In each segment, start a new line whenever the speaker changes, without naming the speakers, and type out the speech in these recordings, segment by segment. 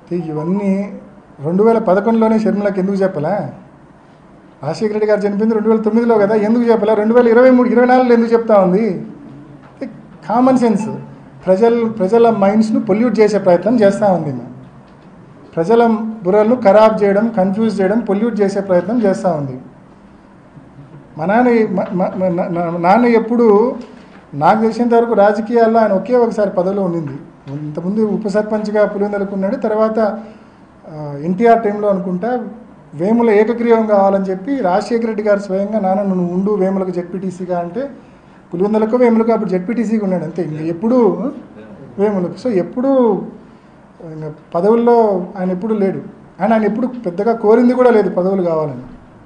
ఇవన్నీ 2011లోనే షర్మిలకి ఎందుకు చెప్పలే? రాజశేఖర రెడ్డి గారు చనిపోయింది 2009లో కదా, ఎందుకు చెప్పలే? 2023, 24లో ఎందుకు చెప్తా ఉంది? Common sense. ప్రజల మైండ్స్ను పొల్యూట్ చేసే ప్రయత్నం చేస్తూ ఉంది. ప్రజల బుర్రలను ఖరాబ్ చేయడం, కన్ఫ్యూజ్ చేయడం, పొల్యూట్ చేసే ప్రయత్నం చేస్తూ ఉంది. మా నాన్న ఎప్పుడు నాకు తెలిసినంత వరకు రాజకీయాల్లో ఆయన ఒకే ఒకసారి పదవిలో ఉండింది. ఇంతకుముందు ఉప సర్పంచ్గా పులివెందులకు ఉన్నాడు. తర్వాత ఎన్టీఆర్ టైంలో అనుకుంటా వేముల ఏకగ్రీవం కావాలని చెప్పి రాజశేఖర రెడ్డి గారు స్వయంగా నాన్న నువ్వు ఉండు వేములకు జెడ్పీటీసీగా అంటే పులివెందులకు వేములకు అప్పుడు జెడ్పీటీసీగా ఉన్నాడు అంతే. ఎప్పుడు వేములకు. సో ఎప్పుడు పదవుల్లో ఆయన ఎప్పుడు లేడు. ఆయన ఎప్పుడు పెద్దగా కోరింది కూడా లేదు పదవులు కావాలని.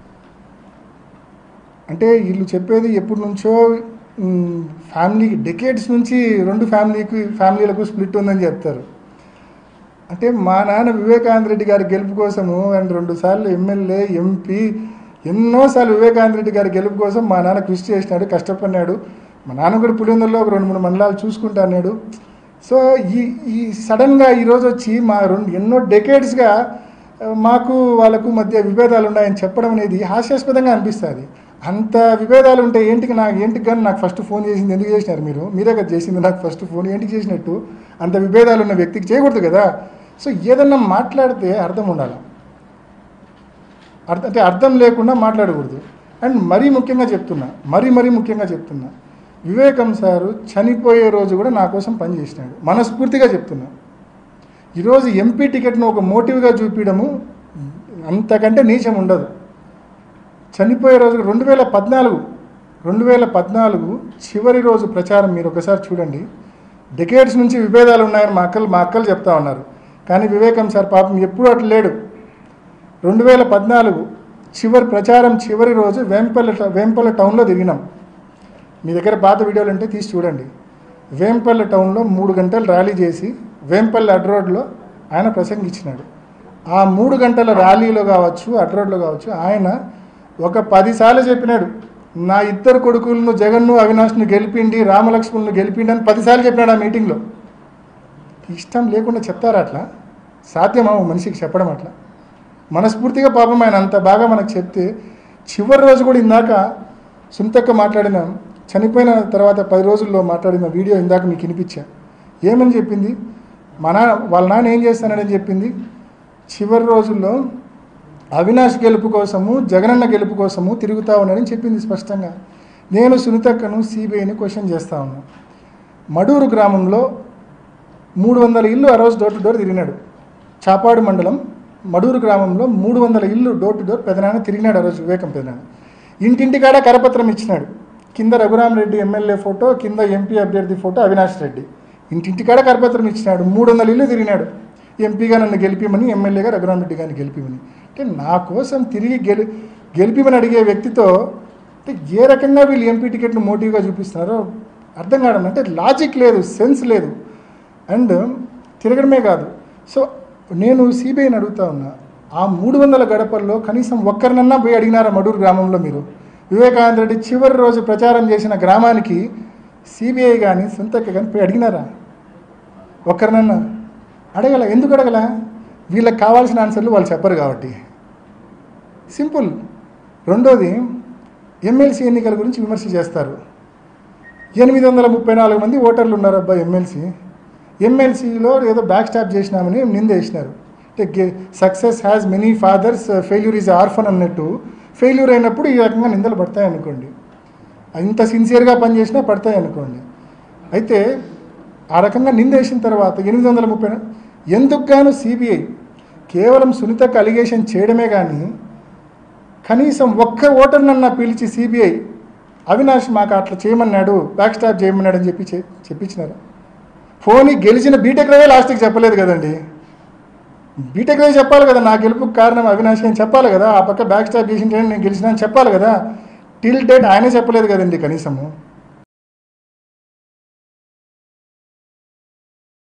అంటే వీళ్ళు చెప్పేది ఎప్పటి నుంచో ఫ్యామిలీ డెకేడ్స్ నుంచి 2 ఫ్యామిలీలకు స్ప్లిట్ ఉందని చెప్తారు. అంటే మా నాన్న వివేకానంద రెడ్డి గారి గెలుపు కోసము అండ్ 2 సార్లు ఎమ్మెల్యే, ఎంపీ, ఎన్నోసార్లు వివేకానంద రెడ్డి గారి గెలుపు కోసం మా నాన్న కృషి చేసినాడు, కష్టపడినాడు. మా నాన్న కూడా పులివెందుల్లో ఒక 2-3 మండలాలు చూసుకుంటా అన్నాడు. సో ఈ సడన్గా ఈరోజు వచ్చి మా ఎన్నో డెకేడ్స్గా మాకు వాళ్ళకు మధ్య విభేదాలు ఉన్నాయని చెప్పడం అనేది హాస్యాస్పదంగా అనిపిస్తుంది. అంత విభేదాలు ఉంటే ఏంటికి కానీ నాకు ఫస్ట్ ఫోన్ చేసింది ఎందుకు చేసినారు? మీరే కదా చేసింది నాకు ఫస్ట్ ఫోన్. ఏంటికి చేసినట్టు? అంత విభేదాలు ఉన్న వ్యక్తికి చేయకూడదు కదా. సో ఏదన్నా మాట్లాడితే అర్థం ఉండాలి. అంటే అర్థం లేకుండా మాట్లాడకూడదు. అండ్ మరీ ముఖ్యంగా చెప్తున్నా వివేకం సారు చనిపోయే రోజు కూడా నా కోసం పనిచేసినాడు. మనస్ఫూర్తిగా చెప్తున్నా. ఈరోజు ఎంపీ టికెట్ను ఒక మోటివ్గా చూపించడము అంతకంటే నీచం ఉండదు. చనిపోయే రోజు 2014 చివరి రోజు ప్రచారం మీరు ఒకసారి చూడండి. డెకేడ్స్ నుంచి విభేదాలు ఉన్నాయని మా అక్కలు చెప్తా ఉన్నారు. కానీ వివేకం సార్ పాపం ఎప్పుడూ అట్లా లేడు. 2014 ప్రచారం చివరి రోజు వేంపల్ల టౌన్లో తిరిగినాం. మీ దగ్గర పాత వీడియోలు ఉంటే తీసి చూడండి. వేంపల్ల టౌన్లో 3 గంటలు ర్యాలీ చేసి వేంపల్లి అడ్ రోడ్లో ఆయన ప్రసంగించినాడు. ఆ 3 గంటల ర్యాలీలో కావచ్చు, అడ్ రోడ్లో కావచ్చు, ఆయన ఒక 10 సార్లు చెప్పినాడు నా 2 కొడుకులను జగన్ను అవినాష్ను గెలిపిండి, రామలక్ష్మణ్ను గెలిపిండి అని 10 సార్లు చెప్పినాడు ఆ మీటింగ్లో. ఇష్టం లేకుండా చెప్తారా అట్లా? సాధ్యమా మనిషికి చెప్పడం అట్లా? మనస్ఫూర్తిగా పాపం ఆయన అంత బాగా మనకు చెప్తే చివరి రోజు కూడా ఇందాక సుంతక్క మాట్లాడిన చనిపోయిన తర్వాత 10 రోజుల్లో మాట్లాడిన వీడియో ఇందాక మీకు వినిపించా. ఏమని చెప్పింది? వాళ్ళ నాన్న ఏం చేస్తానని చెప్పింది? చివరి రోజుల్లో అవినాష్ గెలుపు కోసము, జగనన్న గెలుపు కోసము తిరుగుతూ ఉన్నాడని చెప్పింది స్పష్టంగా. నేను సునీతక్కను సిబిఐని క్వశ్చన్ చేస్తూ ఉన్నాను. మడూరు గ్రామంలో 300 ఇల్లు ఆ రోజు డోర్ టు డోర్ తిరిగినాడు. చాపాడు మండలం మడూరు గ్రామంలో 300 ఇల్లు డోర్ టు డోర్ పెదనాన్న తిరిగినాడు ఆ రోజు వివేకం పెదనాన్న. ఇంటింటికాడ కరపత్రం ఇచ్చినాడు. కింద రఘురామరెడ్డి ఎమ్మెల్యే ఫోటో, కింద ఎంపీ అభ్యర్థి ఫోటో అవినాష్ రెడ్డి. ఇంటింటికాడ కరపత్రం ఇచ్చినాడు. 300 ఇల్లు తిరిగినాడు. ఎంపీగా నన్ను గెలిపిమని, ఎమ్మెల్యేగా రఘురామరెడ్డి గారిని గెలిపిమని. అంటే నా కోసం తిరిగి గెలిపిమని అడిగే వ్యక్తితో అంటే ఏ రకంగా వీళ్ళు ఎంపీ టికెట్ను మోటివ్గా చూపిస్తున్నారో అర్థం కావడం. అంటే లాజిక్ లేదు, సెన్స్ లేదు. అండ్ తిరగడమే కాదు. సో నేను సిబిఐని అడుగుతా ఉన్నా, ఆ 300 గడపల్లో కనీసం ఒక్కరినన్నా పోయి అడిగినారా మడూరు గ్రామంలో? మీరు వివేకానంద రెడ్డి చివరి రోజు ప్రచారం చేసిన గ్రామానికి సిబిఐ కానీ సొంతక్క కానీ పోయి అడిగినారా? ఒక్కరినన్నా అడగల. ఎందుకు అడగల? వీళ్ళకి కావాల్సిన ఆన్సర్లు వాళ్ళు చెప్పరు కాబట్టి. సింపుల్. రెండోది, ఎమ్మెల్సీ ఎన్నికల గురించి విమర్శ చేస్తారు. 834 మంది ఓటర్లు ఉన్నారు అబ్బాయి ఎమ్మెల్సీలో ఏదో బ్యాక్ స్టాప్ చేసినామని నిందేసినారు. అంటే success has many fathers, failure is orphan అన్నట్టు ఫెయిల్యూర్ అయినప్పుడు ఈ రకంగా నిందలు పడతాయనుకోండి. ఇంత సిన్సియర్గా పనిచేసినా పడతాయనుకోండి. అయితే ఆ రకంగా నిందేసిన తర్వాత 830 ఎందుకు గాను సిబిఐ కేవలం సునీతకు అలిగేషన్ చేయడమే కానీ కనీసం ఒక్క ఓటర్నన్నా పిలిచి సిబిఐ అవినాష్ మాకు అట్లా చేయమన్నాడు, బ్యాక్ స్టాప్ చేయమన్నాడు అని చెప్పించినారు. ఫోన్ గెలిచిన బీటెక్ రవే లాస్ట్కి చెప్పలేదు కదండి. బీటెక్ రవే చెప్పాలి కదా నా గెలుపుకు కారణం అవినాష్ అని చెప్పాలి కదా. ఆ పక్క బ్యాక్ స్టాప్ చేసింటే నేను గెలిచినా అని చెప్పాలి కదా. టిల్ డేట్ ఆయనే చెప్పలేదు కదండి కనీసము.